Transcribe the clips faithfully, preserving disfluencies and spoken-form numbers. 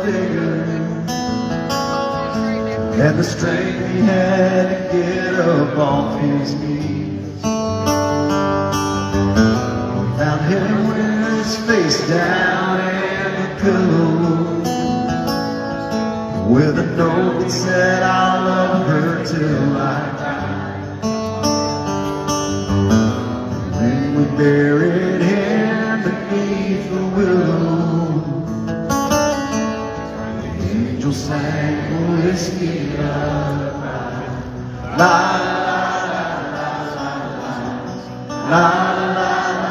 bigger, and the strength he had to get up off his knees. We found him with his face down in the pillow, with a note that said, I'll love her till I die. When we buried him beneath the willow, the angel sang whiskey lullaby. La la la la la la la la.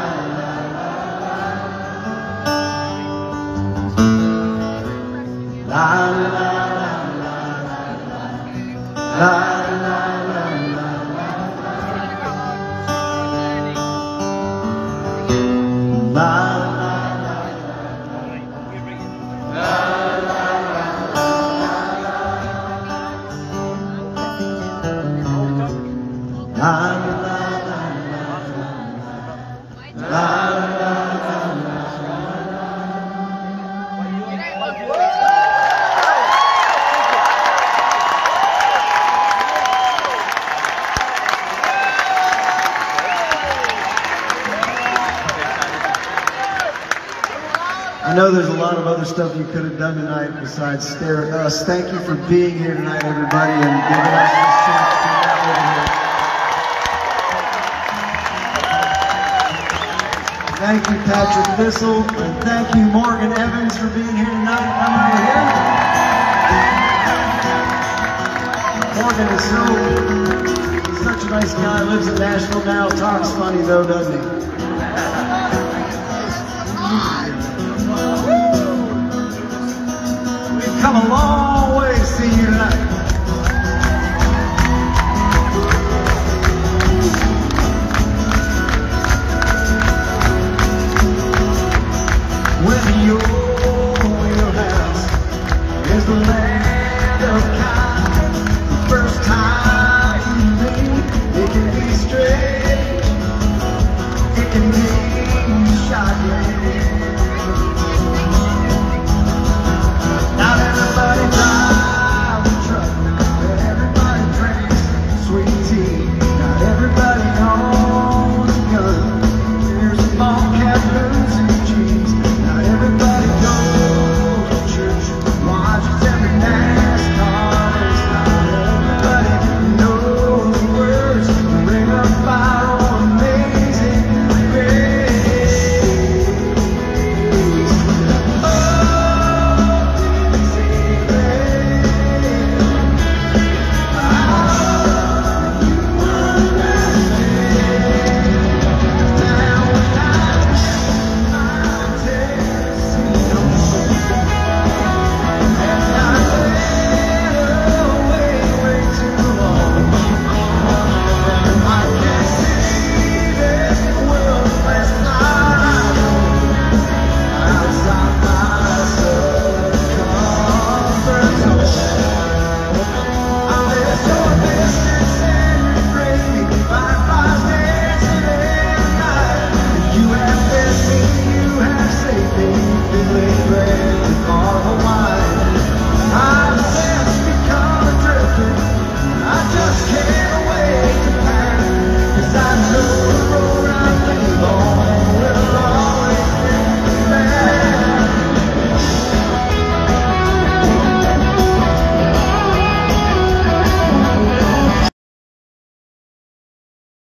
La la la la la la la I know there's a lot of other stuff you could have done tonight besides stare at us. Thank you for being here tonight, everybody, and giving us this chance to come out over here. Thank you, Patrick Bissell, and thank you, Morgan Evans, for being here tonight. Come over here. Morgan is so, he's such a nice guy, lives in Nashville now, talks funny though, doesn't he? Come a long way to see you tonight. When your wheelhouse is the land of kind, the first time you meet, it can be strange, it can be shocking. Not everybody drives a truck, but everybody drinks sweet tea. Not everybody owns a gun. There's a small cat boots and jeans. Not everybody goes to church, watches every NASCAR race. Not everybody knows the words to ring up our own amazing grace. Oh, you have faith, you have safety, you lay bread, all the while.